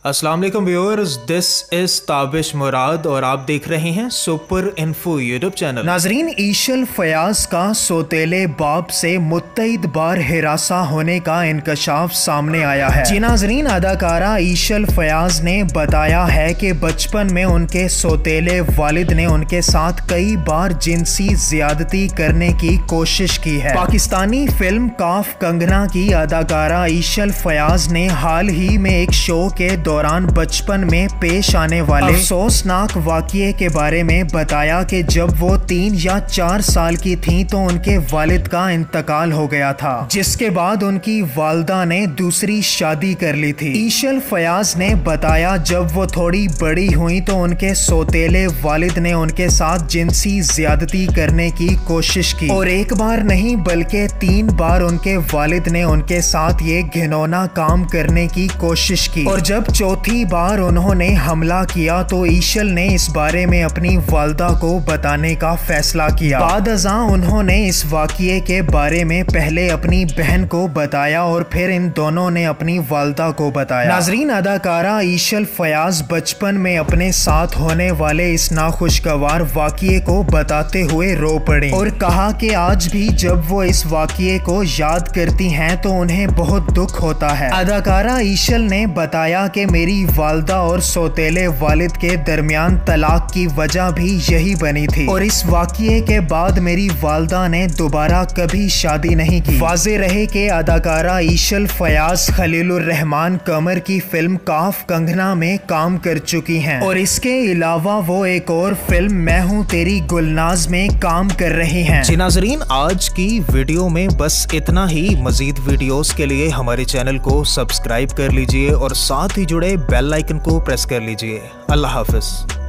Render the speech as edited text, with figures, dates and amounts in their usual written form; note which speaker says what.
Speaker 1: अस्सलाम वालेकुम viewers, this is Tabish Murad और आप देख रहे हैं सुपर इन्फो यूट्यूब चैनल।
Speaker 2: नाजरीन, एशल फयाज का सौतेले बाप से मुत्तईद बार हिरासा होने का इंकशाफ सामने आया है। जी नाजरीन, अदाकारा एशल फयाज ने बताया है कि बचपन में उनके सौतेले वालिद ने उनके साथ कई बार जिनसी ज्यादती करने की कोशिश की है। पाकिस्तानी फिल्म काफ कंगना की अदाकारा एशल फयाज ने हाल ही में एक शो के दौरान बचपन में पेश आने वाले अफसोसनाक वाक़ये के बारे में बताया कि जब वो 3 या 4 साल की थीं तो उनके वालिद का इंतकाल हो गया था, जिसके बाद उनकी वालदा ने दूसरी शादी कर ली थी। एशल फयाज ने बताया जब वो थोड़ी बड़ी हुई तो उनके सौतेले वालिद ने उनके साथ जिनसी ज्यादती करने की कोशिश की और एक बार नहीं बल्कि 3 बार उनके वालिद ने उनके साथ ये घिनौना काम करने की कोशिश की और जब चौथी बार उन्होंने हमला किया तो एशल ने इस बारे में अपनी वालदा को बताने का फैसला किया। बाद अज़ां उन्होंने इस वाक़ये के बारे में पहले अपनी बहन को बताया और फिर इन दोनों ने अपनी वालदा को बताया। नाजरीन, अदाकारा एशल फयाज बचपन में अपने साथ होने वाले इस नाखुशगवार वाक़ये को बताते हुए रो पड़ी और कहा कि आज भी जब वो इस वाक़ये को याद करती हैं तो उन्हें बहुत दुख होता है। अदाकारा एशल ने बताया कि मेरी वालदा और सौतेले वालिद के दरमियान तलाक की वजह भी यही बनी थी और इस वाक़ये के बाद मेरी वालदा ने दोबारा कभी शादी नहीं की। वाज़े रहे कि अदाकारा एशल फयाज खलीलुर रहमान कमर की फिल्म काफ कंगना में काम कर चुकी हैं और इसके अलावा वो एक और फिल्म मैं हूँ तेरी गुलनाज में काम कर रही हैं।
Speaker 1: जी नाजरीन, आज की वीडियो में बस इतना ही। मजीद वीडियोस के लिए हमारे चैनल को सब्सक्राइब कर लीजिए और साथ ही जुड़े बेल आइकन को प्रेस कर लीजिए। अल्लाह हाफिज।